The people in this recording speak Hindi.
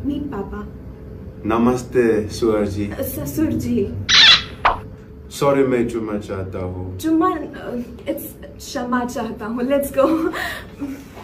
मीट पापा। नमस्ते सुअर जी। ससुर जी। सॉरी, मैं चुम्मा चाहता हूँ। चुम्मा? क्षमा चाहता हूँ। लेट्स गो।